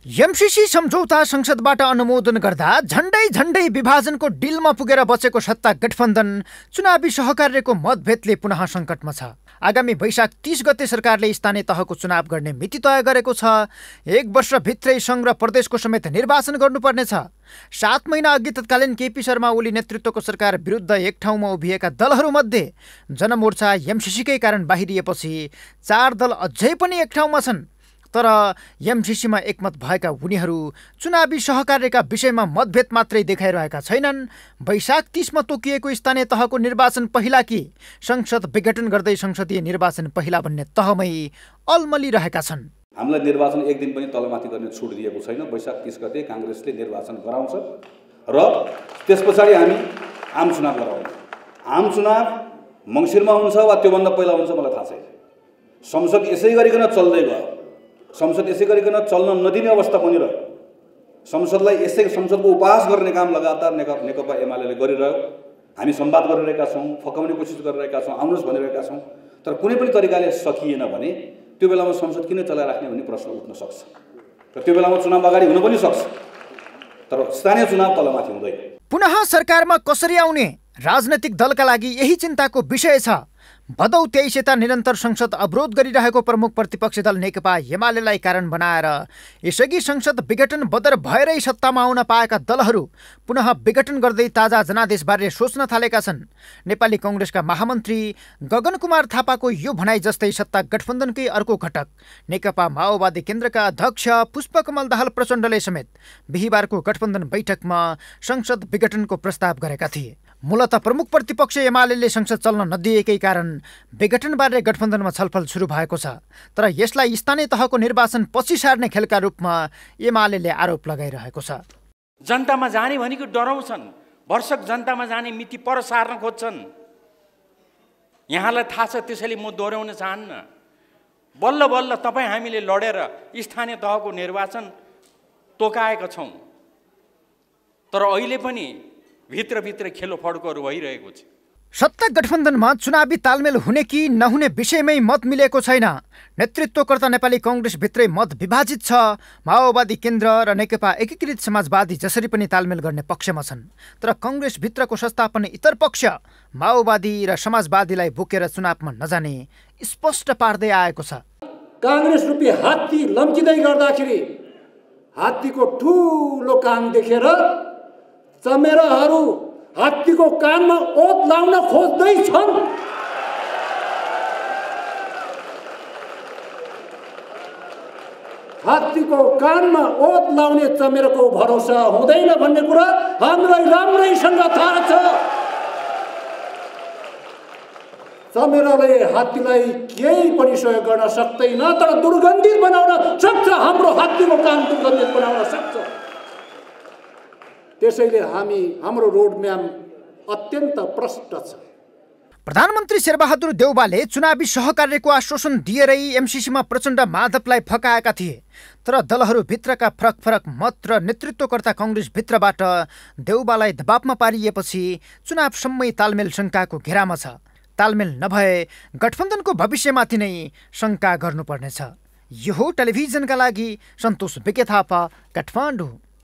MCC सम्झौता संसदबाट अनुमोदन गर्दा झण्डै विभाजनको डिलमा पुगेर बचेको सत्ता गठबन्धन चुनावी सहकार्यको मतभेदले पुनः सङ्कटमा छ। आगामी वैशाख 30 गते सरकारले स्थानीय तहको चुनाव गर्ने मिति तय गरेको छ। 1 वर्षभित्रै सङ्घ र प्रदेशको समेत निर्वाचन गर्नुपर्नेछ। 7 महिना अघि तत्कालीन केपी शर्मा ओली नेतृत्वको सरकार विरुद्ध एक ठाउँमा उभिएका दलहरूमध्ये जनमोर्चा एमसीसीकै कारण बाहिरिएपछि 4 दल अझै पनि एक ठाउँमा छन्। तर एमसीसीमा एकमत भएका उनीहरू चुनावी सहकार्यका विषयमा मतभेद मात्रै देखाइरहेका छैनन्। वैशाख 30 मा तोकिएको स्थानीय तहको निर्वाचन पहिला कि संसद विघटन गर्दै संसदीय निर्वाचन पहिला भन्ने तहमै अल्मलिरहेका छन्। हामीलाई निर्वाचन एक दिन पनि तलमाथि गर्ने छुट दिएको छैन। वैशाख 30 गते कांग्रेसले निर्वाचन गराउँछ र त्यसपछि हामी आम चुनाव गराउँछ। आम चुनाव मङ्सिरमा हुन्छ वा त्योभन्दा पहिला हुन्छ मलाई थाहा छैन। संसद यसै गरिकन चल्दै गयो। संसद यसै गरिकन चल्न नदिने अवस्था बनिरह्यो। संसदलाई यसै संसदको उपहास गर्ने काम लगातार नेकपा एमाले गरिरह्यो। हामी संवाद गरिरहेका छौँ, फकाउने कोसिस गरिरहेका छौँ, आउनुहोस् भनिरहेका छौँ। तर कुनै पनि तरिकाले सकिएन भने त्यो बेलामा संसद किन चलाइराख्ने भन्ने प्रश्न उठ्न सक्छ। र त्यो बेलामा चुनाव अगाडि हुन पनि सक्छ। तर स्थानीय चुनाव तलमाथि हुँदैन। पुनः सरकारमा कसरी आउने राजनैतिक दलका लागि यही चिन्ताको विषय छ। भदौ 23 यता निरन्तर संसद अवरोध गरिरहेको प्रमुख प्रतिपक्षी दल नेकपा एमालेलाई कारण बनाएर यसअघि संसद विघटन बदर भएरै सत्तामा आउन पाएका दलहरू पुनः विघटन गर्दै ताजा जनादेशबारे सोच्न थालेका छन्। नेपाली कांग्रेसका महामन्त्री गगन कुमार थापाको यो भनाइ जस्तै सत्ता गठबन्धनकै अर्को घटक नेकपा माओवादी केन्द्रका अध्यक्ष पुष्पकमल दाहाल प्रचण्डले समेत बिहीबारको गठबन्धन बैठकमा संसद विघटनको प्रस्ताव गरेका थिए। मूलतः प्रमुख प्रतिपक्ष एमाले संसद चल्न नदिएकै कारण विघटनबारे गठबन्धनमा छलफल सुरु भएको छ। तर यसलाई स्थानीय तहको निर्वाचन पछि सार्ने खेलका रूपमा एमाले आरोप लगाइरहेको छ। जनतामा जाने भनेको डराउँछन्। वर्षक जनतामा जाने मिति पर सार्न खोज्छन्। यहाँलाई थाहा छ, त्यसैले म दोहोऱ्याउन चाहन्न। बल्ल बल्ल तपाईँ हामीले लडेर स्थानीय तहको निर्वाचन तोकाएका छौँ। तर अहिले पनि भित्र खेलो फड्कोहरू भइरहेको छ। सत्ता गठबन्धनमा चुनावी तालमेल हुने कि नहुने विषयमै मत मिलेको छैन। नेतृत्वकर्ता नेपाली कांग्रेस भित्रै मत विभाजित छ। माओवादी केन्द्र र नेकपा एकीकृत समाजवादी जसरी पनि तालमेल गर्ने पक्षमा छन्। तर कांग्रेस भित्रको संस्थापन इतर पक्ष माओवादी र समाजवादीलाई बोकेर चुनावमा नजाने स्पष्ट पार्दै आएको छ। कांग्रेस रूपी हात्ती लम्किँदै गर्दाखेरि हात्तीको ठूलो कान देखेर चमेराहरू हात्तीको कानमा ओत लाउन खोज्दैछन्। हात्तीको कानमा ओत लाउने चमेराको भरोसा हुँदैन भन्ने कुरा हामीलाई राम्रैसँग थाहा छ। चमेराले हात्तीलाई केही पनि सहयोग गर्न सक्दैन, तर दुर्गन्धित बनाउन सक्छ। हाम्रो हात्तीको कान दुर्गन्धित बनाउन सक्छ। त्यसैले हाम्रो रोडम्याप अत्यन्त प्रष्ट छ। प्रधानमन्त्री शेरबहादुर देउवाले चुनावी सहकार्यको आश्वासन दिएरै एमसीसीमा प्रचण्ड माधवलाई फकाएका थिए। तर दलहरू भित्रका फरक मत र नेतृत्वकर्ता कांग्रेस भित्रबाट देउवालाई दबावमा पारिएपछि चुनावसम्मै तालमेल शङ्काको घेरामा छ। तालमेल नभए गठबन्धनको भविष्यमाथि नै शङ्का गर्नुपर्नेछ। यो टेलिभिजनका लागि सन्तोष बिके थापा, काठमाडौँ।